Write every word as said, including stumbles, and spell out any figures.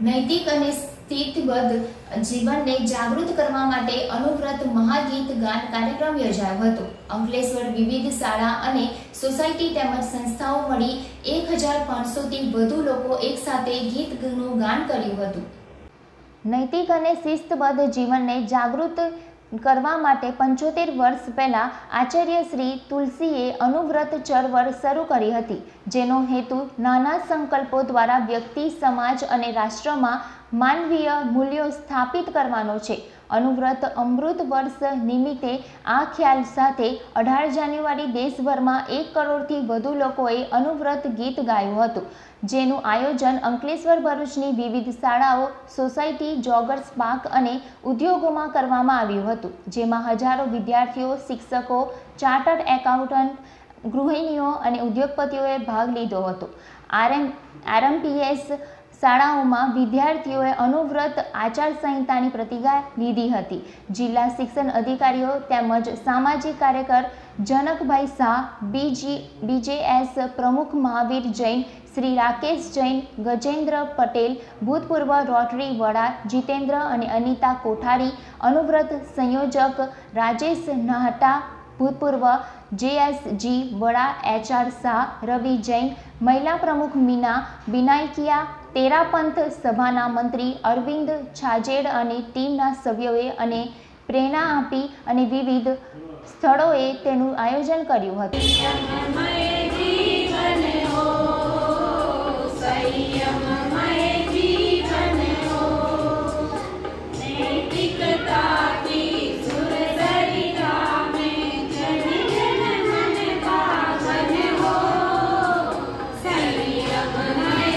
નૈતિક અને સ્થિતિબદ્ધ જીવનને જાગૃત કરવા માટે અનુવ્રત મહાગીત ગાન કાર્યક્રમ યોજાયો હતો। અંકલેશ્વર વિવિધ શાળા અને સોસાયટી તેમજ સંસ્થાઓ મળી એક હજાર પાંચસો થી વધુ લોકો એકસાથે ગીતનું ગાન કર્યું હતું। નૈતિક અને શિસ્તબદ્ધ જીવનને જાગૃત કરવા માટે પંચોતેર વર્ષ પહેલા આચાર્ય શ્રી તુલસીએ અનુવ્રત ચળવળ શરૂ કરી હતી, જેનો હેતુ નાના સંકલ્પો દ્વારા વ્યક્તિ, સમાજ અને રાષ્ટ્રમાં માનવીય મૂલ્યો સ્થાપિત કરવાનો છે। અનુવ્રત અમૃત વર્ષ નિમિત્તે આ ખ્યાલ સાથે અઢાર જાન્યુઆરી દેશભરમાં એક કરોડથી વધુ લોકોએ અનુવ્રત ગીત ગાયું હતું, જેનું આયોજન અંકલેશ્વર ભરૂચની વિવિધ શાળાઓ, સોસાયટી, જોગર્સ પાર્ક અને ઉદ્યોગોમાં કરવામાં આવ્યું હતું, જેમાં હજારો વિદ્યાર્થીઓ, શિક્ષકો, ચાર્ટર્ડ એકાઉન્ટન્ટ, ગૃહિણીઓ અને ઉદ્યોગપતિઓએ ભાગ લીધો હતો। આરએમ આરએમપીએસ શાળાઓમાં વિદ્યાર્થીઓએ અનુવ્રત આચારસંહિતાની પ્રતિજ્ઞા લીધી હતી। જિલ્લા શિક્ષણ અધિકારીઓ તેમજ સામાજિક કાર્યકર જનકભાઈ શાહ, બીજી બીજેએસ પ્રમુખ મહાવીર જૈન, શ્રી રાકેશ જૈન, ગજેન્દ્ર પટેલ, ભૂતપૂર્વ રોટરી વડા જીતેન્દ્ર અને અનિતા કોઠારી, અનુવ્રત સંયોજક રાજેશ નાહટા, ભૂતપૂર્વ જેએસજી વડા એચઆર શાહ, રવિ જૈન, મહિલા પ્રમુખ મીના બિનાયકિયા, તેરાપંથ સભાના મંત્રી અરવિંદ છાજેડ અને ટીમના સભ્યોએ અને પ્રેરણા આપી અને વિવિધ સ્થળોએ તેનું આયોજન કર્યું હતું।